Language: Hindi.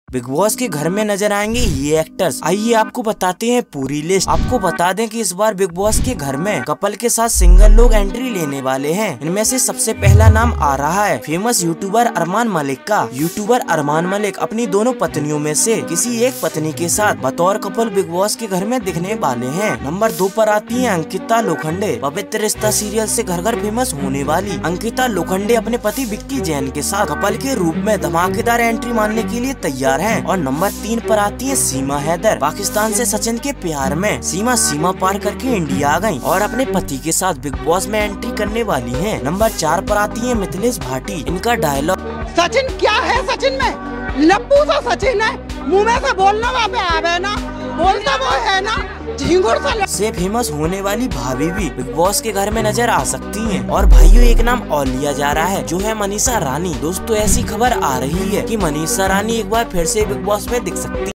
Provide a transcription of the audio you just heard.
बिग बॉस के घर में नजर आएंगे ये एक्टर्स। आइए आपको बताते हैं पूरी लिस्ट। आपको बता दें कि इस बार बिग बॉस के घर में कपल के साथ सिंगल लोग एंट्री लेने वाले हैं। इनमें से सबसे पहला नाम आ रहा है फेमस यूट्यूबर अरमान मलिक का। यूट्यूबर अरमान मलिक अपनी दोनों पत्नियों में से किसी एक पत्नी के साथ बतौर कपल बिग बॉस के घर में दिखने वाले हैं। नंबर 2 पर आती है अंकिता लोखंडे। पवित्र रिश्ता सीरियल से घर घर फेमस होने वाली अंकिता लोखंडे अपने पति विक्की जैन के साथ कपल के रूप में धमाकेदार एंट्री मारने के लिए तैयार हैं। और नंबर 3 पर आती है सीमा हैदर। पाकिस्तान से सचिन के प्यार में सीमा पार करके इंडिया आ गयी और अपने पति के साथ बिग बॉस में एंट्री करने वाली हैं। नंबर 4 पर आती है मिथिलेश भाटी। इनका डायलॉग सचिन क्या है, सचिन में लप्पू सा सचिन है, मुँह में से बोलना वहाँ पे आवे ना, बोलता वो है ना झिंगुर से फेमस होने वाली भाभी भी बिग बॉस के घर में नजर आ सकती हैं। और भाइयों एक नाम और लिया जा रहा है जो है मनीषा रानी। दोस्तों ऐसी खबर आ रही है कि मनीषा रानी एक बार फिर से बिग बॉस में दिख सकती